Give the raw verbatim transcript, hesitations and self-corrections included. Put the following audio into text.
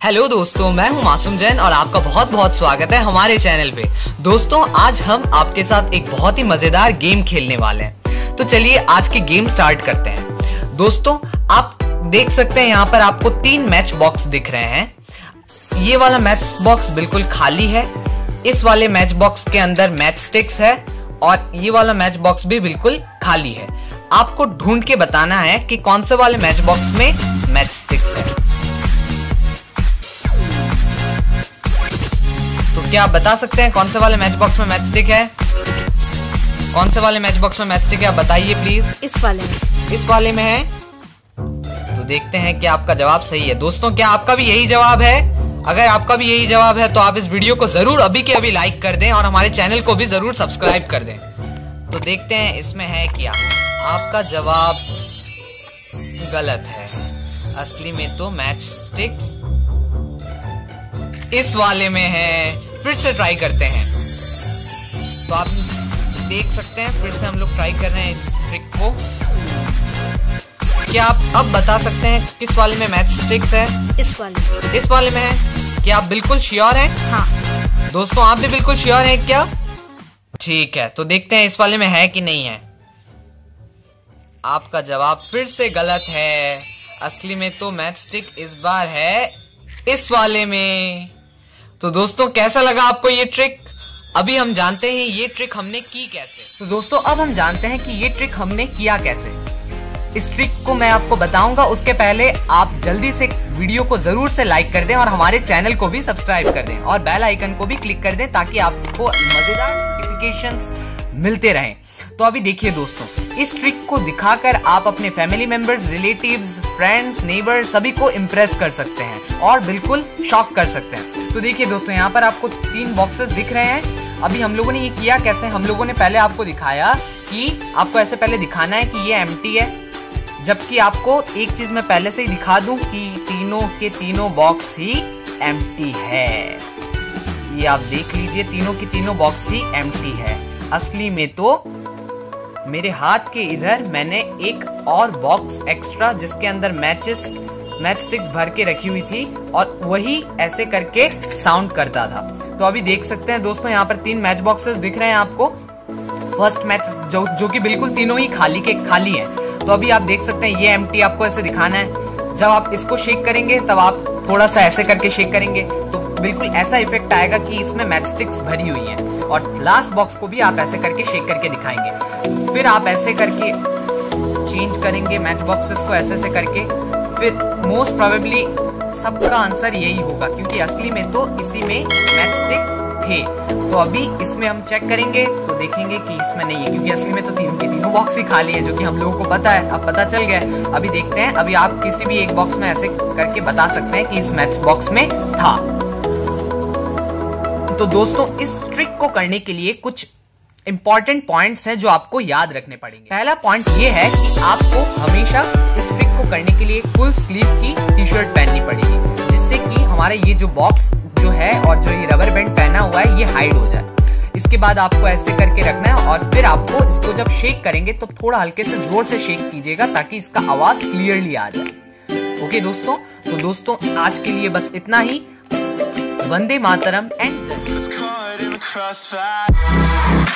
Hello दोस्तों, मैं हूं मासूम जैन और आपका बहुत बहुत स्वागत है हमारे चैनल पे। दोस्तों, आज हम आपके साथ एक बहुत ही मजेदार गेम खेलने वाले हैं। तो चलिए आज की गेम स्टार्ट करते हैं। दोस्तों, आप देख सकते हैं यहाँ पर आपको तीन मैच बॉक्स दिख रहे हैं। ये वाला मैच बॉक्स बिल्कुल खाली है, इस वाले मैच बॉक्स के अंदर मैच स्टिक्स है और ये वाला मैच बॉक्स भी बिल्कुल खाली है। आपको ढूंढ के बताना है कि कौन से वाले मैच बॉक्स में मैच स्टिक्स है। तो क्या आप बता सकते हैं कौन से वाले मैच बॉक्स में मैच स्टिक है? कौन से वाले मैच बॉक्स में मैच स्टिक है, आप बताइए प्लीज। इस वाले में। इस वाले में है। तो देखते हैं कि आपका जवाब सही है। दोस्तों, क्या आपका भी यही जवाब है? अगर आपका भी यही जवाब है तो आप इस वीडियो को जरूर अभी के अभी लाइक कर दें और हमारे चैनल को भी जरूर सब्सक्राइब कर दें। तो देखते हैं इसमें है क्या। आपका जवाब गलत है। असली में तो मैच स्टिक्स इस वाले में है। फिर से ट्राई करते हैं। तो आप देख सकते हैं फिर से हम लोग ट्राई कर रहे हैं इस ट्रिक को। क्या आप अब बता सकते हैं किस वाले में मैच स्टिक्स है? इस वाले। इस वाले में है। क्या आप बिल्कुल श्योर हैं? हाँ। दोस्तों, आप भी बिल्कुल श्योर हैं क्या? ठीक है, तो देखते हैं इस वाले में है कि नहीं है। आपका जवाब फिर से गलत है। असली में तो मैच स्टिक इस बार है इस वाले में। तो दोस्तों, कैसा लगा आपको ये ट्रिक? अभी हम जानते हैं ये ट्रिक हमने की कैसे। तो दोस्तों, अब हम जानते हैं कि ये ट्रिक हमने किया कैसे। इस ट्रिक को मैं आपको बताऊंगा, उसके पहले आप जल्दी से वीडियो को जरूर से लाइक कर दें और हमारे चैनल को भी सब्सक्राइब कर दें और बेल आइकन को भी क्लिक कर दें ताकि आपको मजेदार नोटिफिकेशंस मिलते रहें। तो अभी देखिए दोस्तों, इस ट्रिक को दिखाकर आप अपने family members, relatives, friends, neighbours सभी को इम्प्रेस कर सकते हैं और बिल्कुल शॉक कर सकते हैं। तो देखिए दोस्तों, यहाँ पर आपको तीन बॉक्सेस दिख रहे हैं। अभी हम लोगों ने ये किया कैसे, हम लोगों ने पहले आपको दिखाया कि आपको ऐसे पहले दिखाना है कि ये एम्प्टी है, जबकि आपको एक चीज मैं पहले से ही दिखा दूं कि तीनों के तीनों बॉक्स ही एम्प्टी है। ये आप देख लीजिए, तीनों की तीनों बॉक्स ही एम्प्टी है। असली में तो मेरे हाथ के इधर मैंने एक और बॉक्स एक्स्ट्रा जिसके अंदर मैचेस मैच स्टिक्स भर के रखी हुई थी और वही ऐसे करके साउंड करता था। तो अभी देख सकते हैं दोस्तों, यहाँ पर तीन मैच बॉक्सेस दिख रहे हैं आपको। फर्स्ट मैच जो जो कि बिल्कुल तीनों ही खाली के खाली हैं। तो अभी आप देख सकते हैं ये एम्प्टी आपको ऐसे दिखाना है। जब आप इसको शेक करेंगे तब आप थोड़ा सा ऐसे करके शेक करेंगे तो बिल्कुल ऐसा इफेक्ट आएगा कि इसमें मैच स्टिक्स भरी हुई हैं। और लास्ट बॉक्स को भी आप ऐसे करके शेक करके दिखाएंगे। फिर आप ऐसे करके चेंज करेंगे मैच बॉक्सेस को ऐसे ऐसे करके। फिर मोस्ट प्रोबेबली सबका आंसर यही होगा क्योंकि असली में तो इसी में मैच स्टिक्स थे। तो अभी इसमें हम चेक करेंगे तो देखेंगे कि इसमें नहीं है क्योंकि असली में तो तीनों के तीनों बॉक्स ही खाली है, जो कि हम लोगों को पता है। अब पता चल गया। अभी देखते हैं, अभी आप किसी भी एक बॉक्स में ऐसे करके बता सकते हैं कि इस मैच बॉक्स में था। तो दोस्तों, इस ट्रिक को करने के लिए कुछ इंपॉर्टेंट पॉइंट्स हैं जो आपको याद रखने पड़ेंगे। पहला पॉइंट ये है कि आपको हमेशा इस ट्रिक को करने के लिए फुल स्लीव की टी शर्ट पहननी पड़ेगी, जिससे कि हमारे ये जो बॉक्स जो है और जो ये रबर बैंड पहना हुआ है ये हाइड हो जाए। इसके बाद आपको ऐसे करके रखना है और फिर आपको इसको जब शेक करेंगे तो थोड़ा हल्के से जोर से शेक कीजिएगा ताकि इसका आवाज क्लियरली आ जाए। ओके दोस्तों, तो दोस्तों आज के लिए बस इतना ही। वंदे मातरम एंड जय।